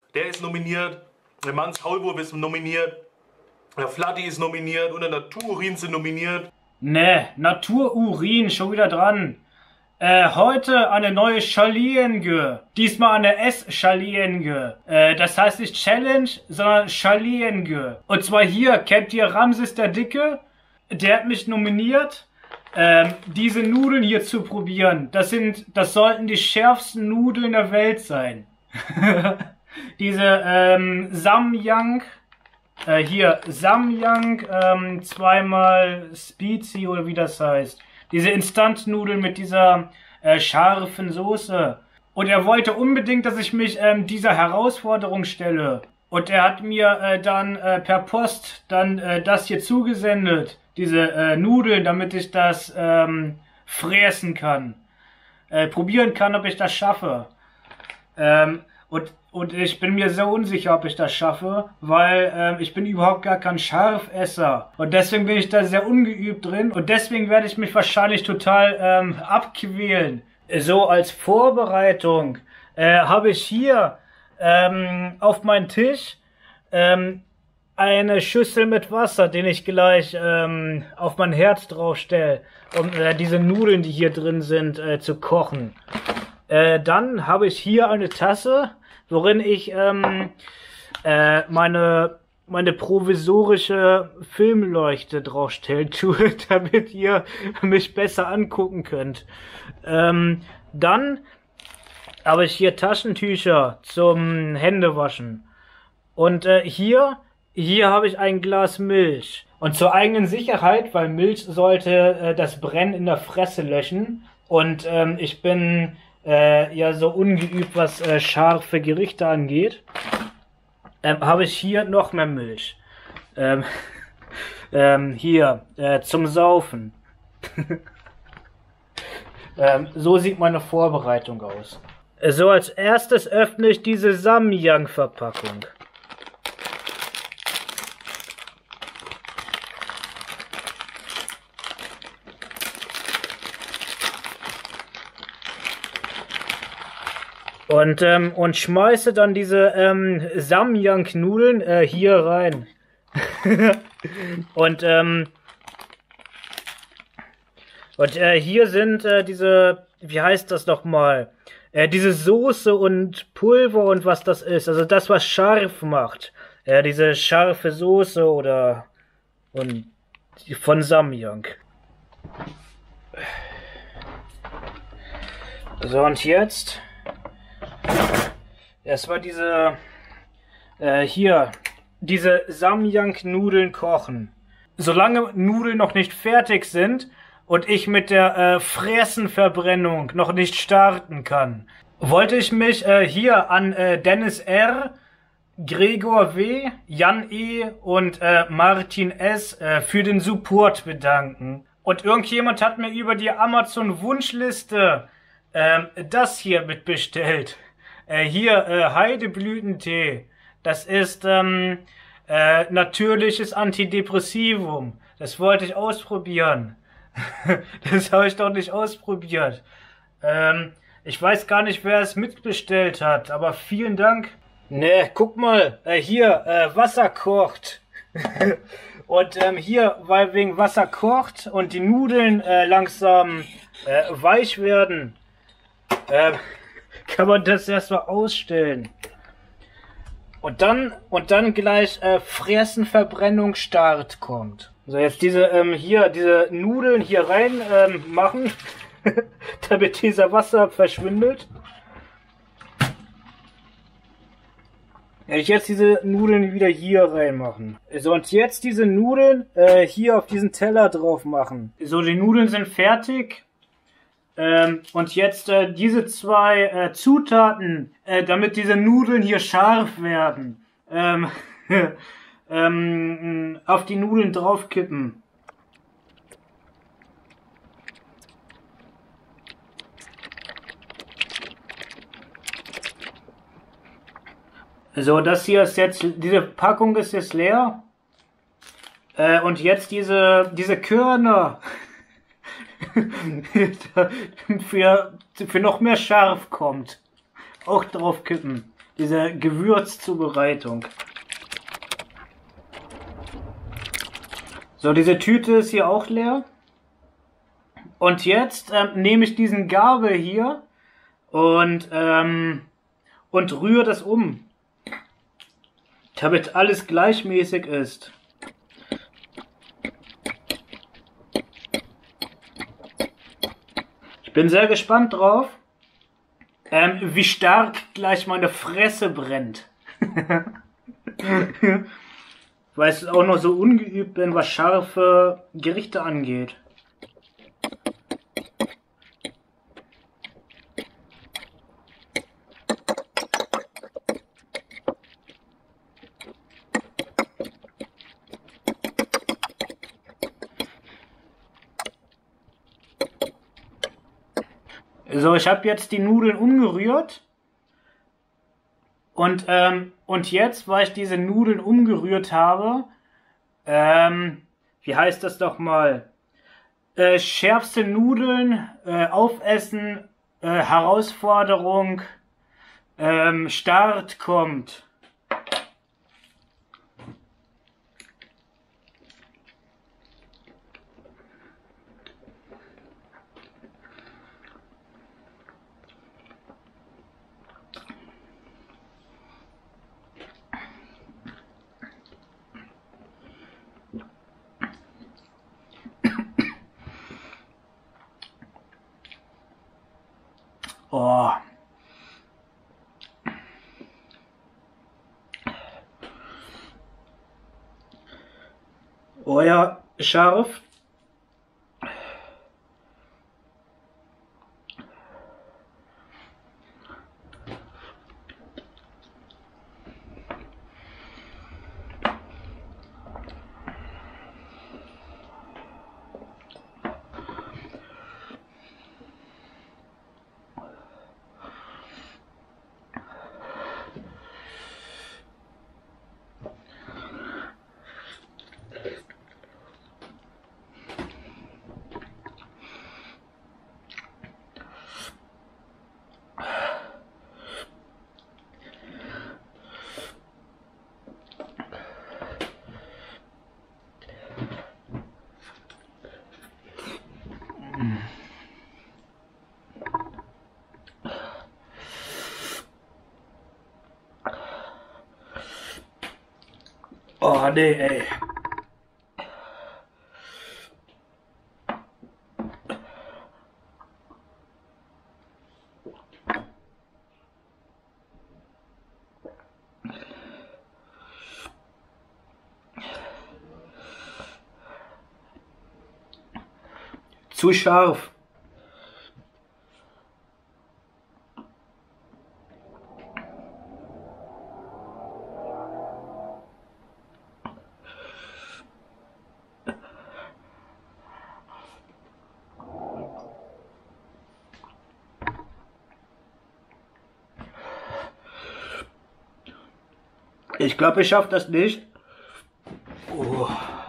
Der ist nominiert. Der Manns Haulwurf ist nominiert. Der Flatti ist nominiert und der Natururin sind nominiert. Ne, Natururin, schon wieder dran. Heute eine neue Challenge. Diesmal eine S-Challenge. Das heißt nicht Challenge, sondern Challenge. Und zwar hier, kennt ihr Ramses der Dicke? Der hat mich nominiert, diese Nudeln hier zu probieren. Das sollten die schärfsten Nudeln der Welt sein. Diese Samyang. Hier, Samyang, zweimal Spezi oder wie das heißt. Diese Instantnudeln mit dieser scharfen Soße. Und er wollte unbedingt, dass ich mich dieser Herausforderung stelle. Und er hat mir dann per Post dann das hier zugesendet. Diese Nudeln, damit ich das fräsen kann. Probieren kann, ob ich das schaffe. Und ich bin mir so unsicher, ob ich das schaffe, weil ich bin überhaupt gar kein Scharfesser. Und deswegen bin ich da sehr ungeübt drin. Und deswegen werde ich mich wahrscheinlich total abquälen. So als Vorbereitung habe ich hier auf meinen Tisch eine Schüssel mit Wasser, den ich gleich auf mein Herd draufstelle, um diese Nudeln, die hier drin sind, zu kochen. Dann habe ich hier eine Tasse, worin ich meine provisorische Filmleuchte draufstellen tue, damit ihr mich besser angucken könnt. Dann habe ich hier Taschentücher zum Händewaschen. Und hier habe ich ein Glas Milch. Und zur eigenen Sicherheit, weil Milch sollte das Brennen in der Fresse löschen. Und ich bin ja so ungeübt, was scharfe Gerichte angeht, habe ich hier noch mehr Milch. Hier, zum Saufen. So sieht meine Vorbereitung aus. So, als erstes öffne ich diese Samyang-Verpackung. Und schmeiße dann diese Samyang-Nudeln hier rein. und hier sind diese, wie heißt das nochmal? Diese Soße und Pulver und was das ist. Also das, was scharf macht. Diese scharfe Soße oder von Samyang. So, und jetzt erstmal diese diese Samyang-Nudeln kochen. Solange Nudeln noch nicht fertig sind und ich mit der Fressenverbrennung noch nicht starten kann, wollte ich mich hier an Dennis R., Gregor W., Jan E. und Martin S. Für den Support bedanken. Und irgendjemand hat mir über die Amazon-Wunschliste das hier mitbestellt. Hier, Heideblütentee. Das ist natürliches Antidepressivum. Das wollte ich ausprobieren. Das habe ich doch nicht ausprobiert. Ich weiß gar nicht, wer es mitbestellt hat, aber vielen Dank. Ne, guck mal, hier, Wasser kocht. Und hier, weil wegen Wasser kocht und die Nudeln langsam weich werden, kann man das erstmal ausstellen. Und dann gleich Fressenverbrennung Start kommt. So, jetzt diese diese Nudeln hier rein machen, damit dieser Wasser verschwindet. Werde ich jetzt diese Nudeln wieder hier reinmachen. So, und jetzt diese Nudeln hier auf diesen Teller drauf machen. So, die Nudeln sind fertig. Und jetzt diese zwei Zutaten, damit diese Nudeln hier scharf werden, auf die Nudeln draufkippen. So, das hier ist jetzt, diese Packung ist jetzt leer. Und jetzt diese Körner für noch mehr scharf kommt. Auch drauf kippen. diese Gewürzzubereitung. So, diese Tüte ist hier auch leer. Und jetzt nehme ich diesen Gabel hier und rühre das um, damit alles gleichmäßig ist. Ich bin sehr gespannt drauf, wie stark gleich meine Fresse brennt. Weil ich auch noch so ungeübt bin, was scharfe Gerichte angeht. So, ich habe jetzt die Nudeln umgerührt. Und jetzt, weil ich diese Nudeln umgerührt habe, wie heißt das doch mal? Schärfste Nudeln, aufessen, Herausforderung, Start kommt. Oh. Oh ja, scharf. Oh nee, ey. Zu scharf. Ich glaube, ich schaffe das nicht. Oh.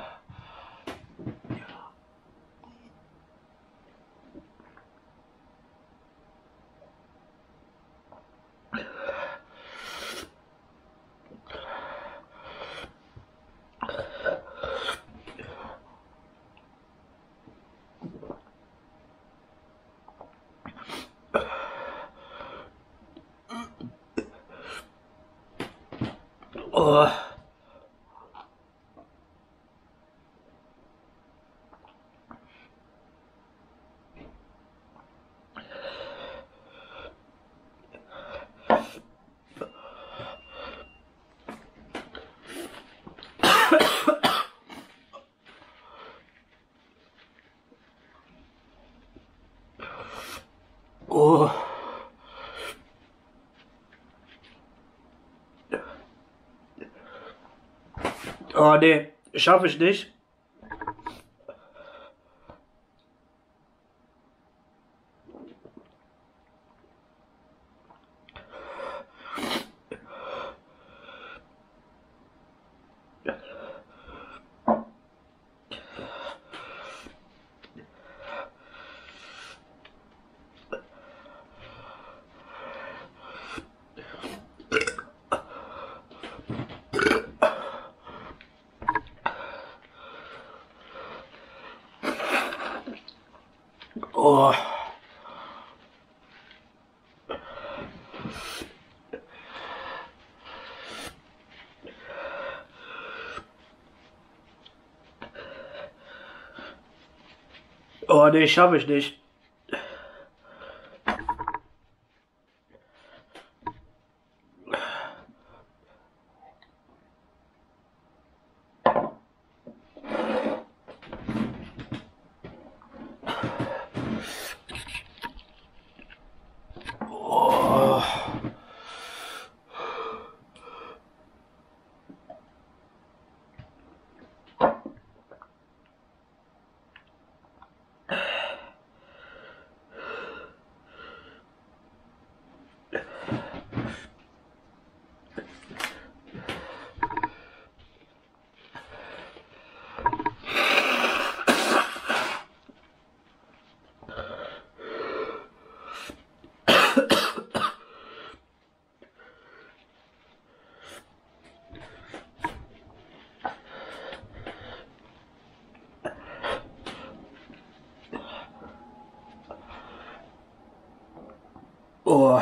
Oh. Oh. Oh nee, schaffe ich nicht. Oh. Oh, nee, schaffe ich nicht. Oh. Oh.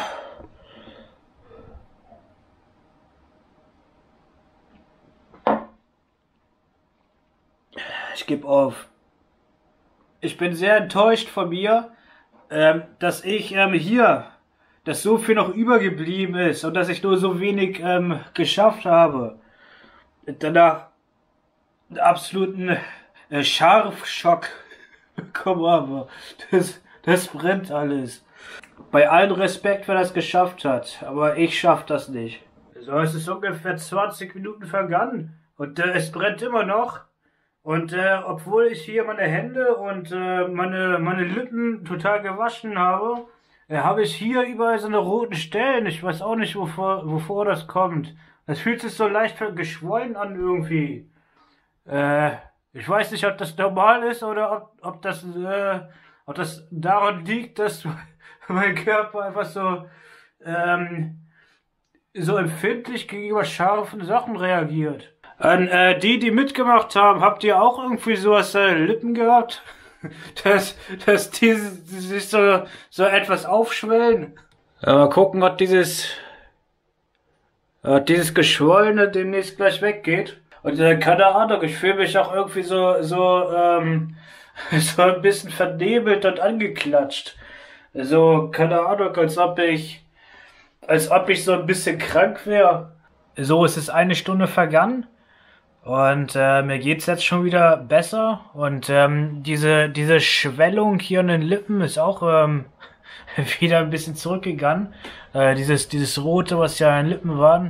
Ich gebe auf. Ich bin sehr enttäuscht von mir, dass ich dass so viel noch übergeblieben ist und dass ich nur so wenig geschafft habe. Danach einen absoluten Scharfschock bekommen habe. Das brennt alles. Bei allem Respekt, wer das geschafft hat, aber ich schaff das nicht. So, es ist ungefähr 20 Minuten vergangen und es brennt immer noch. Und obwohl ich hier meine Hände und meine Lippen total gewaschen habe, habe ich hier überall so eine roten Stellen. Ich weiß auch nicht, wovor das kommt. Das fühlt sich so leicht geschwollen an irgendwie. Ich weiß nicht, ob das normal ist oder ob das daran liegt, dass mein Körper einfach so empfindlich gegenüber scharfen Sachen reagiert. An die mitgemacht haben, habt ihr auch irgendwie sowas Lippen gehabt? dass die sich so etwas aufschwellen? Mal gucken, ob dieses Geschwollene demnächst gleich weggeht. Und keine Ahnung, ich fühle mich auch irgendwie so ein bisschen vernebelt und angeklatscht. So, keine Ahnung, als ob ich so ein bisschen krank wäre. So, es ist 1 Stunde vergangen und mir geht's jetzt schon wieder besser und diese Schwellung hier in den Lippen ist auch wieder ein bisschen zurückgegangen. Dieses Rote, was ja in den Lippen waren,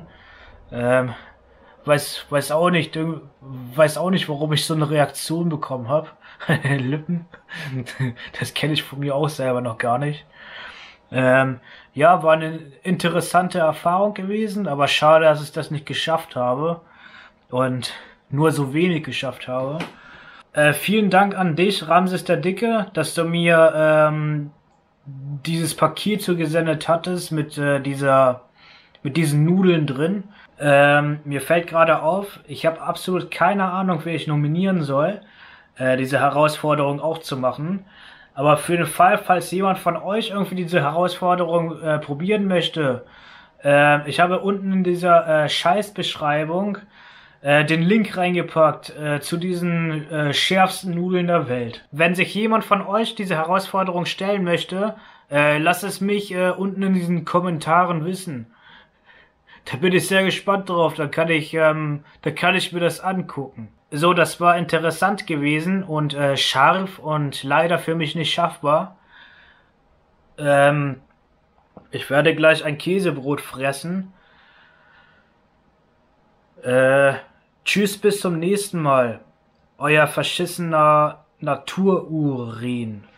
weiß auch nicht, warum ich so eine Reaktion bekommen habe. Lippen. Das kenne ich von mir auch selber noch gar nicht. Ja, war eine interessante Erfahrung gewesen, aber schade, dass ich das nicht geschafft habe und nur so wenig geschafft habe. Vielen Dank an dich, Ramses der Dicke, dass du mir dieses Paket zugesendet hattest mit diesen Nudeln drin. Mir fällt gerade auf, ich habe absolut keine Ahnung, wer ich nominieren soll, diese Herausforderung auch zu machen. Aber für den Fall, falls jemand von euch irgendwie diese Herausforderung probieren möchte, ich habe unten in dieser Scheißbeschreibung den Link reingepackt zu diesen schärfsten Nudeln der Welt. Wenn sich jemand von euch diese Herausforderung stellen möchte, lasst es mich unten in diesen Kommentaren wissen. Da bin ich sehr gespannt drauf, da kann ich mir das angucken. So, das war interessant gewesen und scharf und leider für mich nicht schaffbar. Ich werde gleich ein Käsebrot fressen. Tschüss, bis zum nächsten Mal. Euer verschissener Natururin.